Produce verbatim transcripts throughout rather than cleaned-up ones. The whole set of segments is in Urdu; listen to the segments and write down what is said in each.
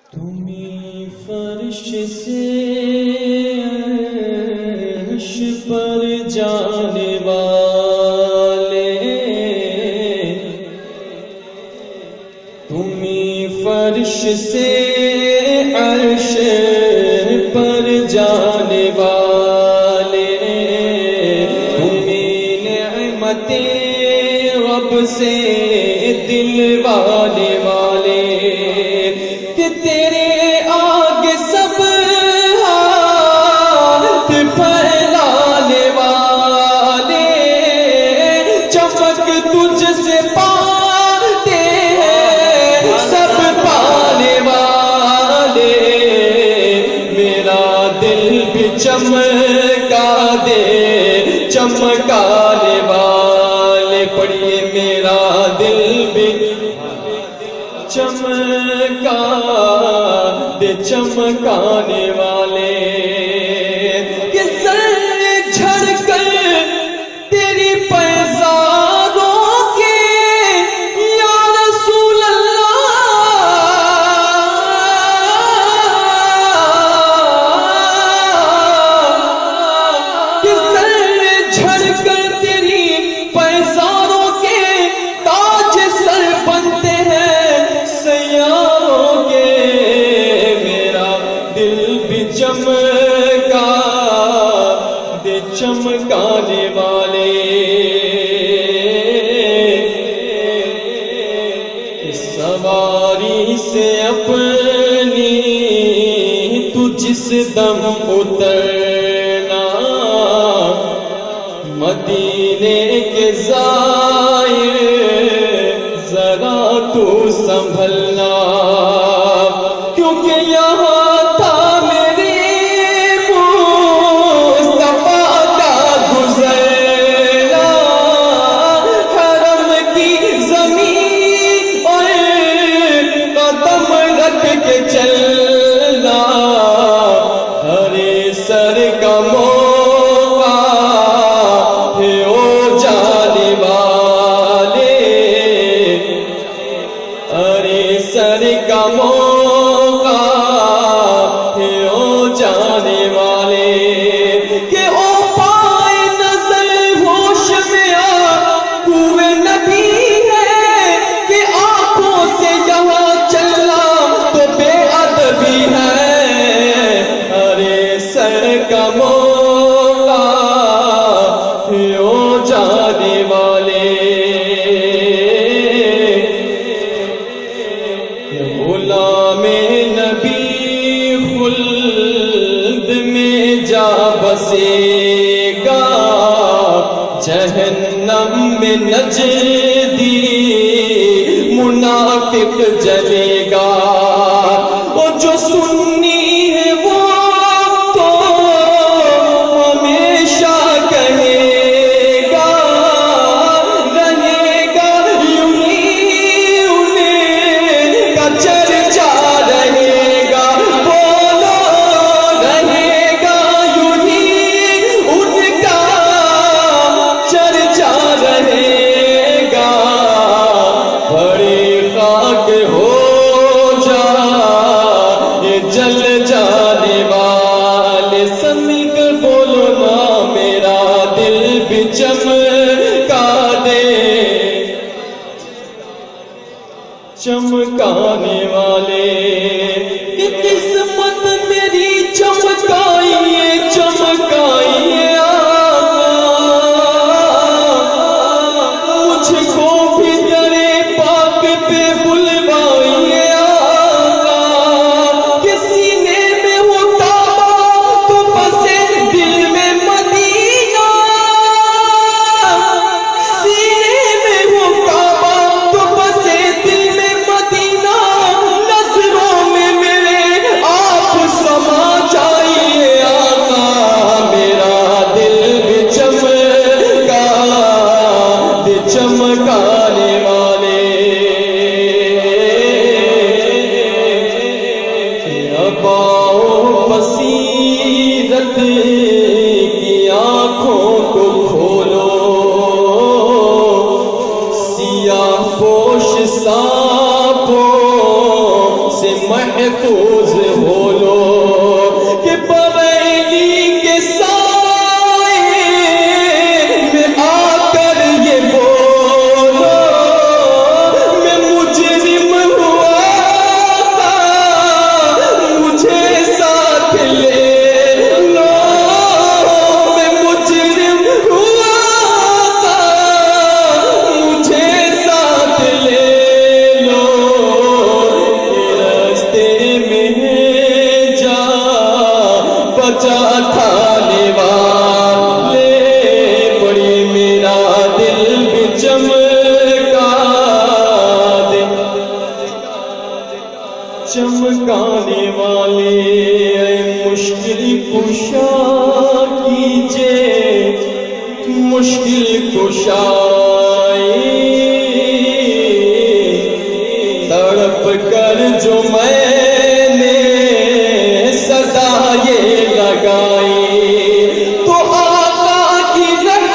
تمہیں فرش سے عرش پر جانے والے، تمہیں فرش سے عرش پر جانے والے، تمہیں نعمتیں رب سے دلوانے والے، کہ تیرے آگے سب ہاتھ پھیلانے والے، چمک تجھ سے پاتے ہیں سب پانے والے، میرا دل بھی چمکا دے چمکانے والے، پڑھیے میرا دل بھی چمکا دے چمکانے والے، کہ سر جھڑ کر تیری پیزاروں کے یا رسول اللہ، کہ سر جھڑ کر تیری پیزاروں کے تاج سر بنتے ہیں سیاروں کے، میرا دل بھی چمکا دے چمکانے والے، اس سواری سے اپنی تو جس دم اترنا، مدینے کے زائر ذرا تو سنبھلنا، کیونکہ یہاں تھا میرے مصطفیٰ کا گزرنا، حرم کی زمین اور قدم رکھ کے چلنا، ہرے سر کا موقع ہے او جانے والے، ارے سر کا موقع ہے او جانے والے، کہ او پائے نظر ہوش میں آقوے نبی ہے، کہ آنکھوں سے یہاں چلنا تو بے ادبی ہے، ارے سر کا موقع ہے او جانے والے، غلام نبی خلد میں جا بسے گا، جہنم میں نجدی منافق جلے گا، اور جو سنی ہے وہ تو ہمیشہ کہے گا، رہے گا یوں ہی انہیں کا چرچا رہے گا، بولو رہے گا یوں ہی ان کا چرچا رہے گا، بڑی خاک ہو جا یہ جل جانے والے، سمی کر بولو نا میرا دل بھی چمکا دے چمکانے والے، کہ قسمت میری چمکائیے چمکائیے مجھ کو بھی درے پاک پہ بلوائیے آقا، کہ سینے میں ہو کعبہ تو بسے دل میں مدینہ، سینے میں ہو کعبہ تو بسے دل میں مدینہ، نظروں میں محفوظ ہو لو کہ بریلی کے سائے میں آ کر یہ بولو میں مجرم ہوا تھا مجھے ساتھ لے لو میں مجرم ہوا تھا مجھے ساتھ لے لو راستے میں جا بچا کھانے والے بڑی میرا دل بھی چمکا دے چمکانے والے اے مشکل کشا کیجے مشکل کشائی تڑپ کر جو میں نے صدا یہ لگائی تو آقا کی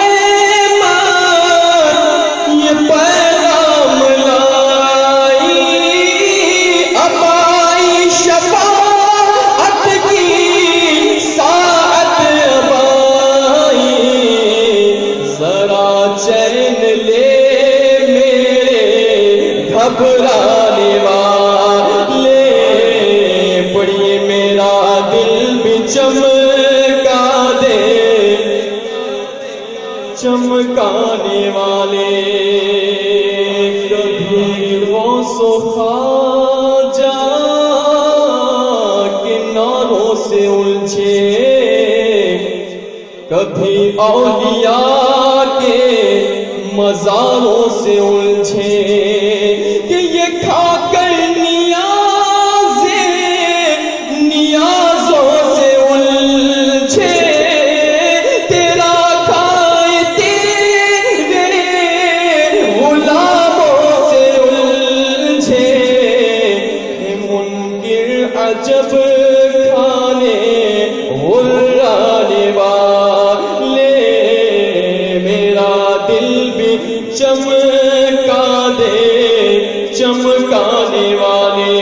رحمت یہ پیغام لائی اب آئی شفاعت کی ساعت اب آئی ذرا چین لے میرے گھبرانے والے بڑی میرا دل بھی چمکا دے چمکانے والے کبھی غوث و خواجہ کناروں سے الجھے کبھی اولیاء کے مزاروں سے الجھے کہ یہ کھا کر نیازیں نیازوں سے الجھے تیرا کھائے تیرے غلاموں سے الجھے منکر عجب کھانے غرانے والے میرا دل بھی چمکا دے چمکانے والے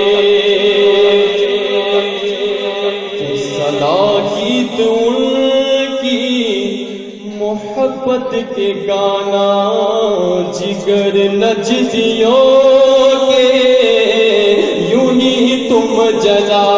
صدا گیت ان کی محبت کے گانا جگر نجدیوں کے یوں ہی تم جلا